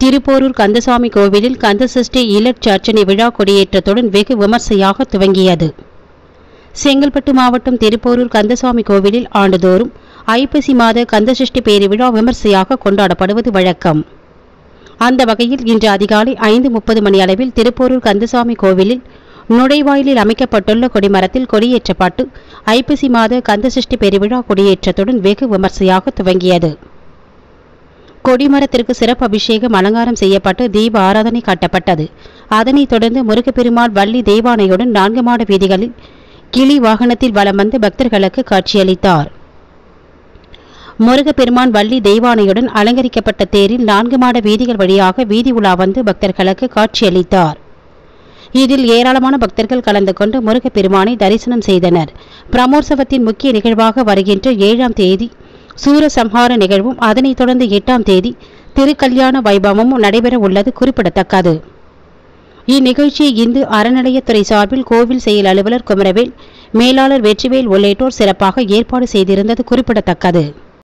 திருப்போரூர் கந்தசாமி கோவிலில் கந்தசஷ்டி இலட்சர்ச்சனை விழா கொடியேற்றத்துடன் வெகு விமர்சையாக துவங்கியது. செங்கல்பட்டு மாவட்டம் திருப்போரூர் கந்தசாமி கோவிலில் ஆண்டுதோறும் ஐப்பசி மாத கந்தசஷ்டி பேருவிழா விமர்சையாக கொண்டாடப்படுவது வழக்கம். அந்த வகையில் இன்று அதிகாலை 5:30 மணி அளவில் திருப்போரூர் கந்தசாமி கோவிலில் நுழைவாயிலில் அமைக்கப்பட்டுள்ள கொடிமரத்தில் கொடியேற்றப்பட்டு ஐப்பசி மாத கந்தசஷ்டி பெருவிழா கொடியேற்றத்துடன் வெகு விமர்சையாக துவங்கியது. கொடிமரத்திற்கு சிறப்பு அபிஷேகம் அலங்காரம் செய்யப்பட்டு தீப ஆராதனை காட்டப்பட்டது. அதனைத் தொடர்ந்து முருகப்பெருமாள் வள்ளி தெய்வானையுடன் 4 மாட வீதிகளில் கிளி வாகனத்தில் வலம் வந்து பக்தர்களுக்கு காட்சியளித்தார். முருகப்பெருமான் வள்ளி தெய்வானையுடன் அலங்கரிக்கப்பட்ட தேரில் 4 மாட வீதிகள் வழியாக வீதி உலா வந்து பக்தர்களுக்கு காட்சியளித்தார். இதில் ஏராளமான பக்தர்கள் கலந்து கொண்டு முருகப்பெருமானை தரிசனம் செய்தனர். பிரமோற்சவத்தின் முக்கிய நிகழ்வாக வருகின்ற 7ஆம் தேதி சூரசம்ஹார நிகழ்வும் அதனைத் தொடர்ந்து 8ஆம் தேதி திருக்கல்யாண வைபவமும் நடைபெற உள்ளது குறிப்பிடத்தக்கது. இந்நிகழ்ச்சியை இந்து அறநிலையத்துறை சார்பில் கோவில் செயல் அலுவலர் குமரவேல், மேலாளர் வெற்றிவேல் உள்ளிட்டோர் சிறப்பாக ஏற்பாடு செய்திருந்தது குறிப்பிடத்தக்கது.